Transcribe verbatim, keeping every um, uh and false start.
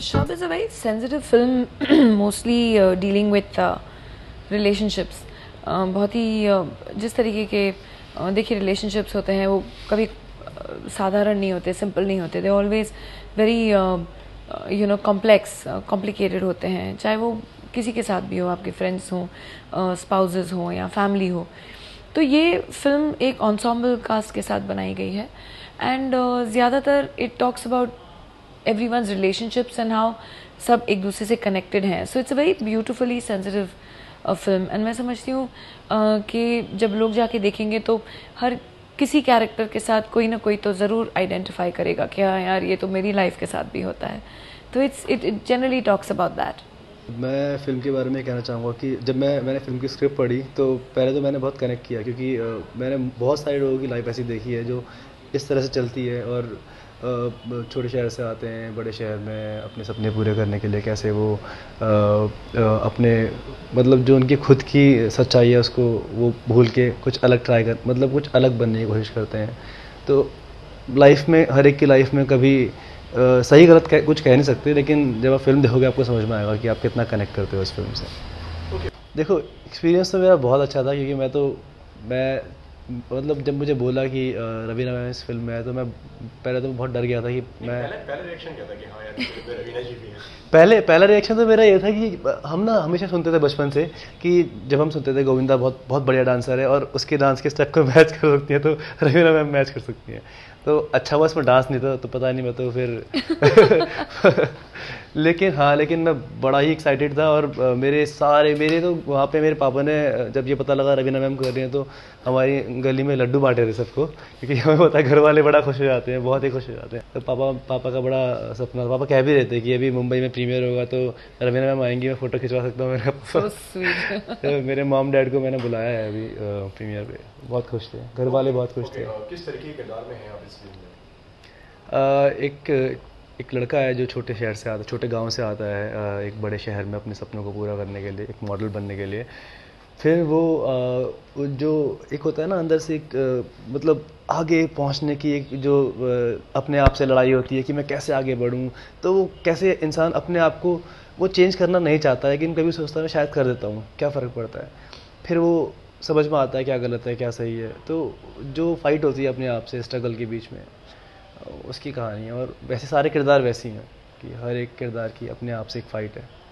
Shab is a very sensitive film, mostly uh, dealing with uh, relationships. uh, बहुत ही uh, जिस तरीके के uh, देखिए relationships होते हैं वो कभी uh, साधारण नहीं होते, simple नहीं होते. They always very uh, uh, you know complex, uh, complicated होते हैं. चाहे वो किसी के साथ भी हो, आपके friends हों, uh, spouses हों या family हो. तो ये फिल्म एक ensemble cast के साथ बनाई गई है and uh, ज़्यादातर it talks about everyone's relationships and how सब एक दूसरे से connected हैं. So it's a very beautifully sensitive uh, film and मैं समझती हूँ uh, कि जब लोग जाके देखेंगे तो हर किसी कैरेक्टर के साथ कोई ना कोई तो ज़रूर आइडेंटिफाई करेगा कि हाँ यार ये तो मेरी लाइफ के साथ भी होता है. तो it's it it generally talks about that. मैं फ़िल्म के बारे में कहना चाहूँगा कि जब मैं मैंने फ़िल्म की स्क्रिप्ट पढ़ी तो पहले तो मैंने बहुत कनेक्ट किया क्योंकि आ, मैंने बहुत सारे लोगों की लाइफ ऐसी देखी है जो इस तरह से चलती है और आ, छोटे शहर से आते हैं बड़े शहर में अपने सपने पूरे करने के लिए कैसे वो आ, आ, अपने मतलब जो उनकी खुद की सच्चाई है उसको वो भूल के कुछ अलग ट्राई कर मतलब कुछ अलग बनने की कोशिश करते हैं. तो लाइफ में हर एक की लाइफ में कभी Uh, सही गलत कह, कुछ कह नहीं सकते लेकिन जब आप फिल्म देखोगे आपको समझ में आएगा कि आप कितना कनेक्ट करते हो इस फिल्म से. okay. देखो एक्सपीरियंस तो मेरा बहुत अच्छा था क्योंकि मैं तो मैं मतलब जब मुझे बोला कि रवीना मैम इस फिल्म में है तो मैं पहले तो बहुत डर गया था कि मैं पहले पहले रिएक्शन क्या था कि हाँ यार रवीना जी भी हैं. पहले पहला रिएक्शन तो मेरा ये था कि हम ना हमेशा सुनते थे बचपन से कि जब हम सुनते थे गोविंदा बहुत बहुत बढ़िया डांसर है और उसके डांस के स्टेप को मैच कर सकती है तो रवीना मैम मैच कर सकती हैं. तो अच्छा हुआ इसमें डांस नहीं था तो पता नहीं मैं तो फिर लेकिन हाँ लेकिन मैं बड़ा ही एक्साइटेड था और मेरे सारे मेरे तो वहाँ पे मेरे पापा ने जब ये पता लगा रवीना मैम कर रही हैं तो हमारी गली में लड्डू बांटे थे सबको क्योंकि हमें पता है घर वाले बड़ा खुश हो जाते हैं, बहुत ही खुश हो जाते हैं. तो पापा पापा का बड़ा सपना, पापा कह भी रहे थे कि अभी मुंबई में प्रीमियर होगा तो रवीना मैम आएंगी, मैं फ़ोटो खिंचवा सकता हूँ मेरे पापा. तो मेरे मॉम डैड को मैंने बुलाया है अभी प्रीमियर पे. बहुत खुश थे, घर वाले बहुत खुश थे. किस तरीके के किरदार में हैं आप इस फिल्म में? एक एक लड़का है जो छोटे शहर से आता है, छोटे गांव से आता है एक बड़े शहर में अपने सपनों को पूरा करने के लिए, एक मॉडल बनने के लिए. फिर वो जो एक होता है ना अंदर से एक मतलब आगे पहुंचने की एक जो अपने आप से लड़ाई होती है कि मैं कैसे आगे बढ़ूं. तो वो कैसे इंसान अपने आप को वो चेंज करना नहीं चाहता लेकिन कभी सोचता है मैं शायद कर देता हूँ, क्या फ़र्क पड़ता है. फिर वो समझ में आता है क्या गलत है क्या सही है. तो जो फाइट होती है अपने आप से स्ट्रगल के बीच में उसकी कहानी है. और वैसे सारे किरदार वैसे ही हैं कि हर एक किरदार की अपने आप से एक फ़ाइट है.